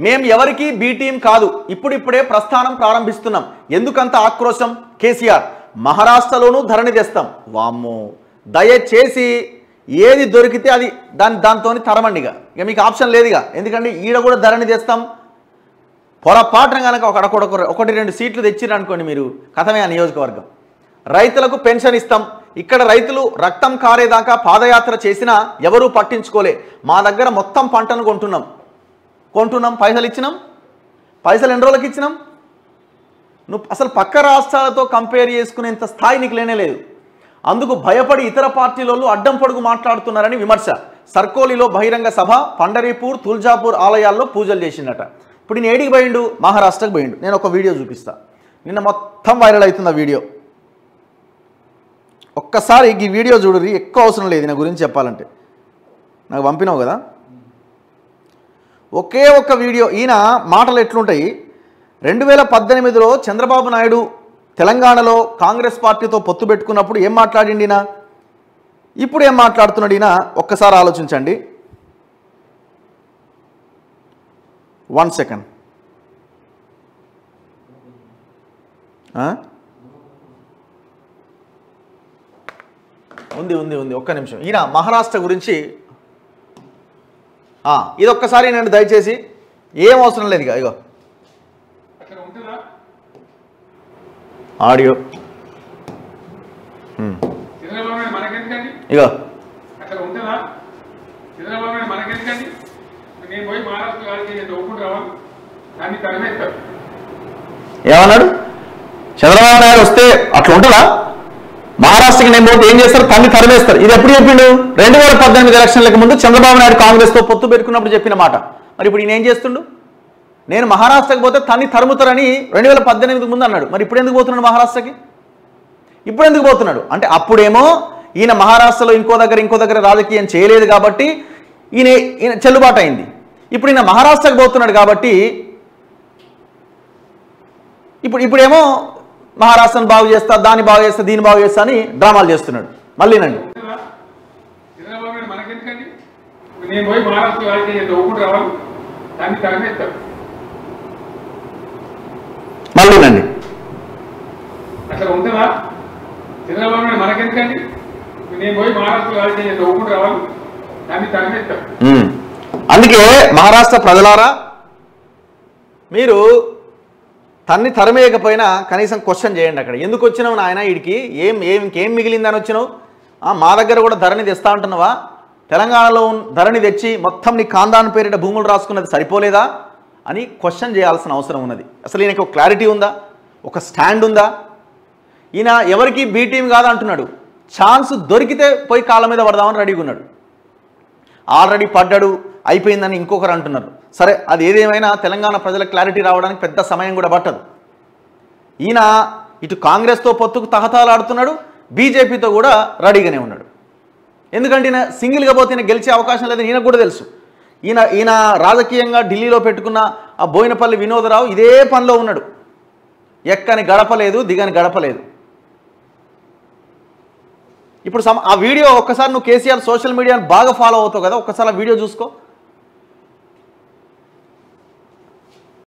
మేము ఎవరికి B team కాదు, ఇప్పుడిప్పుడే ప్రస్థానం ప్రారంభిస్తున్నాం. ఎందుకంత ఆక్రోశం? కేసీఆర్ మహారాష్ట్రలోనూ ధరణి తెస్తాం. వామ్మో, దయచేసి ఏది దొరికితే అది దాంతో తరమండిగా, ఇక మీకు ఆప్షన్ లేదుగా. ఎందుకంటే ఈడ కూడా ధరణి తెస్తాం. పొరపాటున కనుక ఒకటి రెండు సీట్లు తెచ్చిరనుకోండి మీరు, కథమే ఆ నియోజకవర్గం. రైతులకు పెన్షన్ ఇస్తాం. ఇక్కడ రైతులు రక్తం కారేదాకా పాదయాత్ర చేసినా ఎవరూ పట్టించుకోలే. మా దగ్గర మొత్తం పంటను కొంటున్నాం, పైసలు ఇచ్చినాం. పైసలు ఎన్ని రోజులకి ఇచ్చినాం? నువ్వు అసలు పక్క రాష్ట్రాలతో కంపేర్ చేసుకునేంత స్థాయి నీకు లేనేలేదు. అందుకు భయపడి ఇతర పార్టీలలో అడ్డం పొడుగు మాట్లాడుతున్నారని విమర్శ. సర్కోలీలో బహిరంగ సభ, పండరీపూర్, తుల్జాపూర్ ఆలయాల్లో పూజలు చేసిందట. ఇప్పుడు నేను ఏడికి పోయిండు? మహారాష్ట్రకు పోయిండు. నేను ఒక వీడియో చూపిస్తా. నిన్న మొత్తం వైరల్ అవుతుంది ఆ వీడియో. ఒక్కసారి ఈ వీడియో చూడుర్రి, ఎక్కువ అవసరం లేదు నా గురించి చెప్పాలంటే. నాకు పంపినావు కదా, ఒకే ఒక్క వీడియో. ఈయన మాటలు ఎట్లుంటాయి? 2018లో చంద్రబాబు నాయుడు తెలంగాణలో కాంగ్రెస్ పార్టీతో పొత్తు పెట్టుకున్నప్పుడు ఏం మాట్లాడిండి ఈయన, ఇప్పుడు ఏం మాట్లాడుతున్నాడు ఈయన, ఒక్కసారి ఆలోచించండి. 1 సెకండ్. ఉంది ఒక్క నిమిషం. ఈయన మహారాష్ట్ర గురించి ఇది ఒక్కసారి నేను దయచేసి, ఏం అవసరం లేదు ఇక. ఇగో ఆడియో, ఇగో ఏమన్నాడు? చంద్రబాబు నాయుడు వస్తే అట్లా ఉంటుందా? మహారాష్ట్రకి నేను పోతే ఏం చేస్తారు? తన్ని తరిమేస్తారు. ఇది ఎప్పుడు చెప్పిండు? 2018 ఎలక్షన్లకు ముందు చంద్రబాబు నాయుడు కాంగ్రెస్తో పొత్తు పెట్టుకున్నప్పుడు చెప్పిన మాట. మరి ఇప్పుడు ఈయన ఏం చేస్తుండు? నేను మహారాష్ట్రకి పోతే తన్ని తరుముతారని 2018 ముందు అన్నాడు. మరి ఇప్పుడు ఎందుకు పోతున్నాడు మహారాష్ట్రకి? ఇప్పుడు ఎందుకు పోతున్నాడు అంటే, అప్పుడేమో ఈయన మహారాష్ట్రలో ఇంకో దగ్గర రాజకీయం చేయలేదు కాబట్టి ఈయన చెల్లుబాటు అయింది. ఇప్పుడు ఈయన మహారాష్ట్రకు పోతున్నాడు కాబట్టి ఇప్పుడేమో మహారాష్ట్రను బాగు చేస్తా, దాన్ని బాగు చేస్తా, దీన్ని బాగు చేస్తా అని డ్రామాలు చేస్తున్నాడు. మళ్ళీనండి మళ్ళీనండి అసలు ఉంటుందా? చంద్రబాబు నాయుడు మనకెందుకండి? నేను పోయి మహారాష్ట్ర రాజకీయం ఒప్పుకుంటూ రావాలి, దాన్ని తరిమేస్తాం. అందుకే మహారాష్ట్ర ప్రజలారా, మీరు తన్ని తరిమేయకపోయినా కనీసం క్వశ్చన్ చేయండి. అక్కడ ఎందుకు వచ్చినావు నాయన? వీడికి ఇంకేం మిగిలిందని వచ్చినావు? మా దగ్గర కూడా ధరణి తెస్తా అంటున్నావా? తెలంగాణలో ధరణి తెచ్చి మొత్తం నీ ఖాందాన్ పేరిట భూములు రాసుకున్నది సరిపోలేదా అని క్వశ్చన్ చేయాల్సిన అవసరం ఉన్నది. అసలు ఈయనకు ఒక క్లారిటీ ఉందా? ఒక స్టాండ్ ఉందా? ఈయన ఎవరికి బీ టీం కాదు అంటున్నాడు. ఛాన్స్ దొరికితే పోయి కాళ్ళ మీద పడదామని రెడీగా ఉన్నాడు. ఆల్రెడీ పడ్డాడు, అయిపోయిందని ఇంకొకరు అంటున్నారు. సరే, అది ఏదేమైనా తెలంగాణ ప్రజల క్లారిటీ రావడానికి పెద్ద సమయం కూడా పట్టదు. ఈయన ఇటు కాంగ్రెస్తో పొత్తుకు తహతాలాడుతున్నాడు, బీజేపీతో కూడా రెడీగానే ఉన్నాడు. ఎందుకంటే ఈయన సింగిల్గా పోతే ఈయన గెలిచే అవకాశం లేదని ఈయనకు కూడా తెలుసు. ఈయన రాజకీయంగా ఢిల్లీలో పెట్టుకున్న ఆ బోయినపల్లి వినోదరావు ఇదే పనిలో ఉన్నాడు. ఎక్కని గడపలేదు, దిగని గడపలేదు. ఇప్పుడు ఆ వీడియో ఒక్కసారి నువ్వు కేసీఆర్ సోషల్ మీడియాను బాగా ఫాలో అవుతావు కదా, ఒక్కసారి ఆ వీడియో చూసుకో.